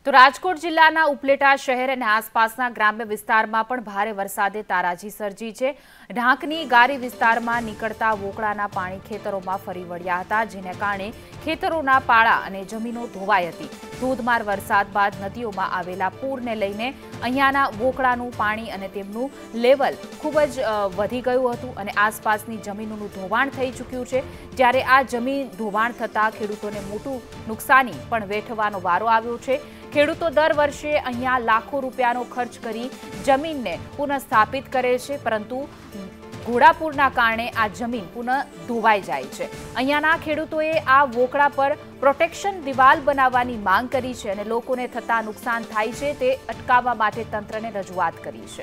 તો રાજકોટ જિલ્લાના ઉપલેટા શહેર અને આસપાસના ગ્રામ્ય વિસ્તારમાં પણ ભારે વરસાદે તારાજી સર્જી છે। ઢાંકની ગારી વિસ્તારમાં નીકળતા વોકળાના પાણી ખેતરોમાં ફરી વળ્યા હતા, જેને કારણે ખેતરોના પાળા અને જમીનો ધોવાઈ હતી। ધોધમાર વરસાદ બાદ નદીઓમાં આવેલા પૂરને લઈને અહીંયાના વોકળાનું પાણી અને તેમનું લેવલ ખૂબ જ વધી ગયું હતું અને આસપાસની જમીનોનું ધોવાણ થઈ ચૂક્યું છે। જ્યારે આ જમીન ધોવાણ થતાં ખેડૂતોને મોટું નુકસાની પણ વેઠવાનો વારો આવ્યો છે। ખેડૂતો દર વર્ષે અહીંયા લાખો રૂપિયાનો ખર્ચ કરી જમીનને પુનઃસ્થાપિત કરે છે, પરંતુ ઘોડાપૂરના કારણે આ જમીન પુનઃ ધોવાઈ જાય છે। અહીંયાના ખેડૂતોએ આ વોકળા પર પ્રોટેક્શન દિવાલ બનાવવાની માંગ કરી છે અને લોકોને થતા નુકસાન થાય છે તે અટકાવવા માટે તંત્રને રજૂઆત કરી છે।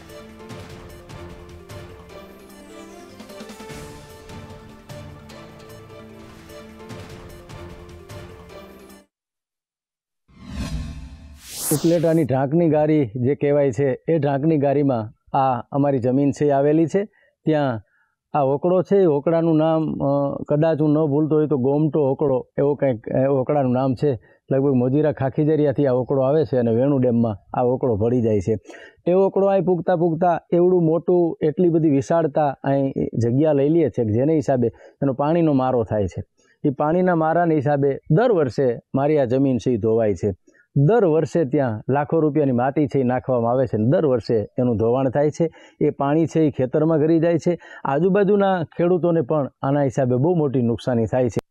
ઉપલેટાની ઢાંકની ગારી જે કહેવાય છે એ ઢાંકની ગારીમાં આ અમારી જમીન છે આવેલી છે। ત્યાં આ ઓકળો છે, ઓકળાનું નામ કદાચ હું ન ભૂલતો હોય તો ગોમટો ઓકળો એવો કંઈક ઓકળાનું નામ છે। લગભગ મોજીરા ખાખીજરિયાથી આ ઓકળો આવે છે અને વેણુ ડેમમાં આ ઓકળો ભળી જાય છે। એ ઓકળો અહીં પૂગતા એવડું મોટું, એટલી બધી વિશાળતા અહીં જગ્યા લઈ લે છે કે જેને હિસાબે એનો પાણીનો મારો થાય છે। એ પાણીના મારાને હિસાબે દર વર્ષે મારી આ જમીન છે એ ધોવાય છે। દર વર્ષે ત્યાં લાખો રૂપિયાની માટી છે એ નાખવામાં આવે છે અને દર વર્ષે એનું ધોવાણ થાય છે। એ પાણી છે એ ખેતરમાં ગળી જાય છે। આજુબાજુના ખેડૂતોને પણ આના હિસાબે બહુ મોટી નુકસાની થાય છે।